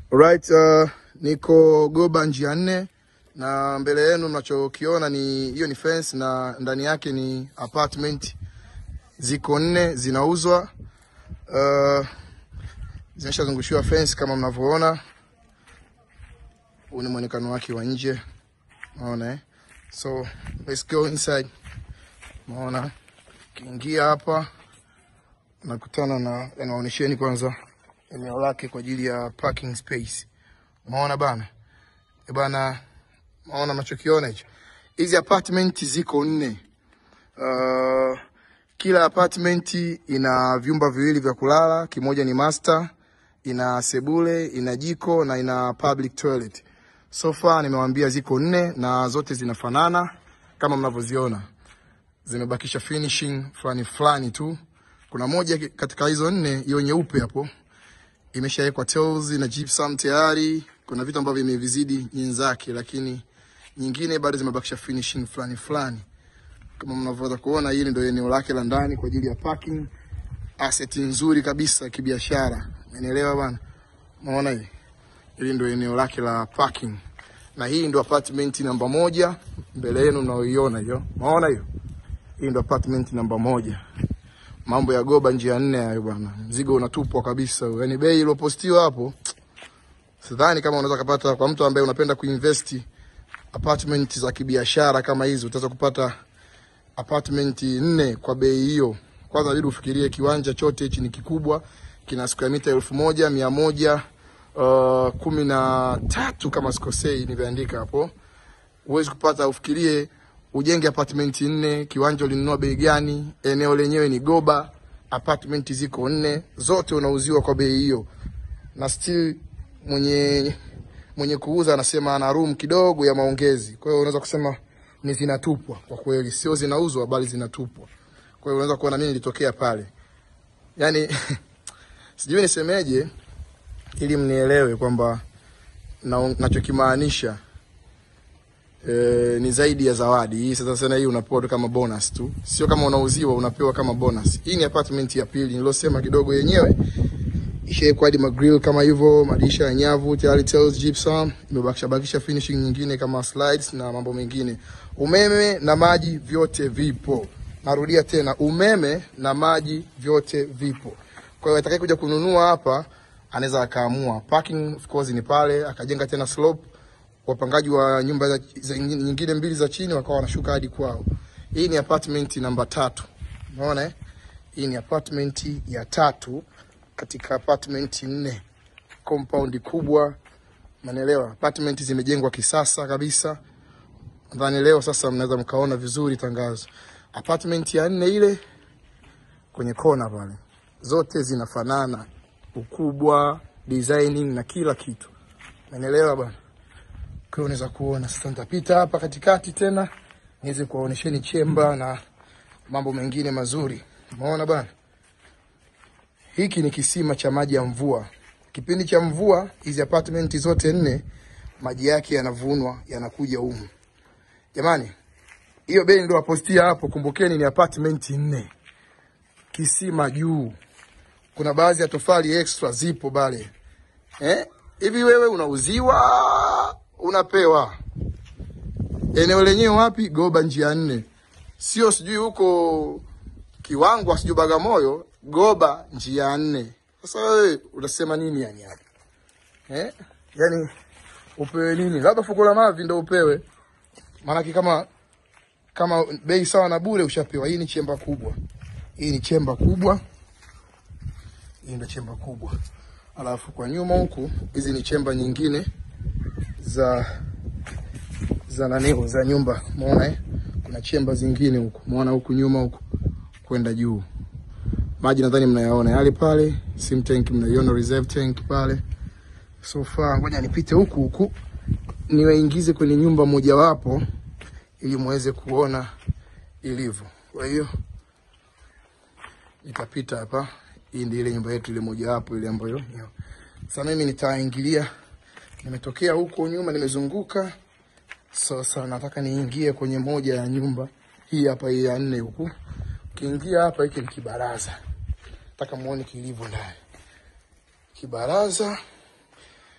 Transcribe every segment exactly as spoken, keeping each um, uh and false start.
Alright, uh, niko Goba Njia nne na mbele yenu mnachokiona ni hiyo ni fence na ndani yake ni apartment ziko nne zinauzwa. Uh, zimeshazungushiwa fence kama mnavyoona. Huu ni muonekano wake wa nje. Unaona eh? So, let's go inside. Unaona? Kiingia hapa nakutana na naonyesheni kwanza eneo lake kwa ajili ya parking space. Unaona bana? E bana, unaona mnachokiona hicho? Hizi apartment ziko nne. Uh, kila apartment ina vyumba viwili vya kulala, kimoja ni master, ina sebule, ina jiko na ina public toilet. So far nimewaambia ziko nne na zote zinafanana kama mnavyoziona. Zimebakisha finishing fulani fulani tu. Kuna moja katika hizo nne, hiyo nyeupe hapo, imeshawekwa tiles na gypsum tayari. Kuna vitu ambavyo vimevizidi nyenzake, lakini nyingine bado zimebakisha finishing fulani fulani. Kama mnavyoweza kuona, hili ndio eneo lake la ndani kwa ajili ya parking. Asset nzuri kabisa kibiashara. Umeelewa bwana? Unaona hii? Hili ndio eneo lake la parking. Na hii ndio apartment namba moja. Mbele yenu mnaoiona hiyo. Unaona hiyo? Hii ndio apartment namba moja. Mambo ya Goba Njia nne hayo bwana. Mzigo unatupwa kabisa. Yaani bei iliyopostiwa hapo, sidhani kama unaweza kupata kwa mtu ambaye unapenda kuinvest apartment za kibiashara kama hizo. Utaweza kupata apartment nne kwa bei hiyo. Kwanza inabidi ufikirie kiwanja chote hichi ni kikubwa. Kina square meter elfu moja mia moja uh, kumi na tatu kama sikosei nimeandika hapo. Uwezi kupata, ufikirie ujenge apartment nne, kiwanja ulinunua bei gani, eneo lenyewe ni Goba, apartment ziko nne, zote unauziwa kwa bei hiyo. Na still mwenye mwenye kuuza anasema ana room kidogo ya maongezi. Kwa hiyo unaweza kusema ni zinatupwa kwa kweli, sio zinauzwa bali zinatupwa. Kwa hiyo unaweza kuona nini ilitokea pale. Yaani sijui nisemeje ili mnielewe kwamba ninachokimaanisha. E, ni zaidi ya zawadi. Hii sasa sana hii unapewa kama bonus tu. Sio kama unauziwa, unapewa kama bonus. Hii ni apartment ya pili nilosema kidogo yenyewe. Ishawekwa hadi grill kama hivyo, madirisha ya nyavu, tayari tiles, gypsum, imebakisha bakisha finishing nyingine kama slides na mambo mengine. Umeme na maji vyote vipo. Narudia tena, umeme na maji vyote vipo. Kwa hiyo atakaye kuja kununua hapa anaweza akaamua. Parking of course ni pale, akajenga tena slope. Wapangaji wa nyumba za, za nyingine mbili za chini wakawa wanashuka hadi kwao. Hii ni apartment namba tatu. Unaona eh? Hii ni apartment ya tatu katika apartment nne. Compound kubwa. Unaelewa? Apartment zimejengwa kisasa kabisa. Nadhani leo sasa mnaweza mkaona vizuri tangazo. Apartment ya nne ile kwenye kona pale. Zote zinafanana. Ukubwa, designing na kila kitu. Unaelewa bwana? Kwa hiyo unaweza kuona sasa nitapita hapa katikati tena niweze kuwaonesheni chemba na mambo mengine mazuri. Umeona bwana? Hiki ni kisima cha maji ya mvua. Kipindi cha mvua hizi apartment zote nne maji yake yanavunwa yanakuja humu. Jamani, hiyo bei ndio apostia hapo, kumbukeni ni apartment nne. Kisima juu. Kuna baadhi ya tofali extra zipo bale. Eh? Hivi wewe unauziwa, unapewa. Eneo lenyewe wapi? Goba Njia nne. Sio sijui huko Kiwangwa, sijui Bagamoyo, Goba Njia nne. Sasa wewe unasema nini yani hapa? Eh? Yaani upewe nini? Labda fuko la mavi ndio upewe. Maana kama kama bei sawa na bure ushapewa. Hii ni chemba kubwa. Hii ni chemba kubwa. Hii ndio chemba kubwa. Alafu kwa nyuma huku hizi ni chemba nyingine za za naneo za nyumba. Umeona eh? Kuna chemba zingine huku. Umeona huku nyuma huku kwenda juu. Maji nadhani mnayaona yale pale, sim tank mnaiona, reserve tank pale. So far ngoja nipite huku huku niwaingize kwenye nyumba moja wapo ili muweze kuona ilivyo. Kwa hiyo nitapita hapa. Hii ndio ile nyumba yetu ile moja wapo ile ambayo. Sasa mimi nitaingilia. Nimetokea huko nyuma nimezunguka. Sasa nataka niingie kwenye moja ya nyumba. Hii hapa hii ya nne huku. Kiingia hapa hiki ni kibaraza. Nataka muone kilivyo ndani. Kibaraza.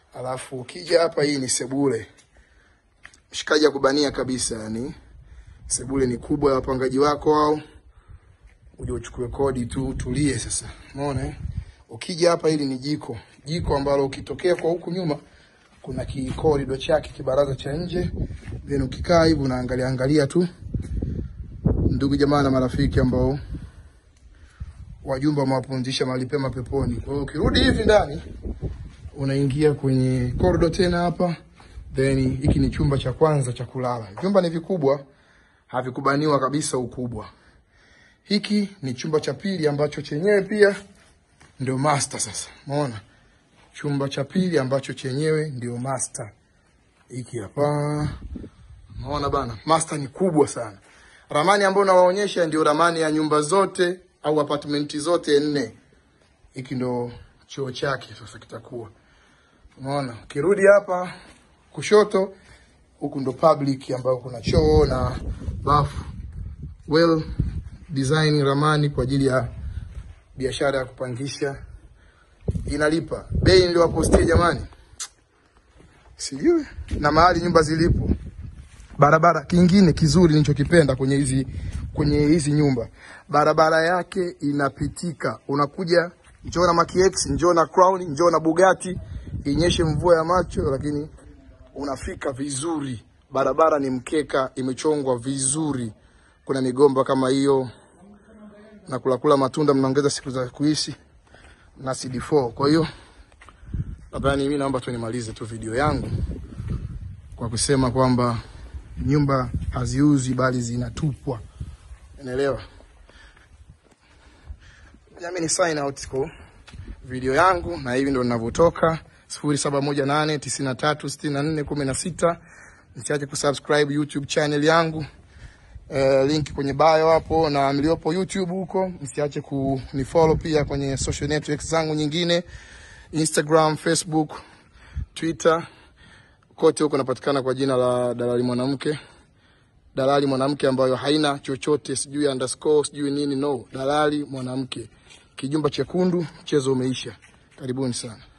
Alafu ukija hapa, hii ni sebule. Mshikaji ya kubania kabisa, yani sebule ni kubwa ya wapangaji wako, au uje uchukue kodi tu tulie sasa. Umeona eh? Ukija hapa, hili ni jiko. Jiko ambalo ukitokea kwa huku nyuma kuna kikorido chake, kibaraza cha nje. Then ukikaa hivi unaangalia angalia tu ndugu jamaa na marafiki ambao wajumba wamewapumzisha mahali pema peponi. Kwa hiyo ukirudi hivi ndani unaingia kwenye korido tena hapa. Then hiki ni chumba cha kwanza cha kulala. Vyumba ni vikubwa, havikubaniwa kabisa ukubwa. Hiki ni chumba cha pili ambacho chenyewe pia ndio master sasa. Umeona? Chumba cha pili ambacho chenyewe ndio master. Hiki hapa. Umeona bana? Master ni kubwa sana. Ramani ambayo nawaonyesha ndio ramani ya nyumba zote au apartment zote nne. Hiki ndio choo chake sasa kitakuwa. Umeona? Ukirudi hapa kushoto, huku ndo public ambayo kuna choo na bafu. Well design ramani kwa ajili ya biashara ya kupangisha. Inalipa. Bei ndio wapostie jamani. Sijui na mahali nyumba zilipo. Barabara kingine kizuri nilichokipenda kwenye hizi kwenye hizi nyumba, barabara yake inapitika. Unakuja njoo na Maki X, njoo na Crown, njoo na Bugatti, inyeshe mvua ya macho lakini unafika vizuri. Barabara ni mkeka, imechongwa vizuri. Kuna migomba kama hiyo na kula kula matunda, mnaongeza siku za kuishi na C D four. Kwa hiyo labda mimi naomba tu nimalize tu video yangu kwa kusema kwamba nyumba haziuzi bali zinatupwa. Unaelewa? Mimi ni sign out kwa video yangu na hivi ndio ninavyotoka. sifuri saba moja nane tisa tatu sita nne kumi na sita. Msiache kusubscribe YouTube channel yangu. Uh, link kwenye bio hapo, na mliopo YouTube huko msiache kunifollow pia kwenye social networks zangu nyingine, Instagram, Facebook, Twitter. Kote huko napatikana kwa jina la Dalali Mwanamke. Dalali Mwanamke ambayo haina chochote, sijui underscore, sijui nini, no. Dalali Mwanamke. Kijumba chekundu, mchezo umeisha. Karibuni sana.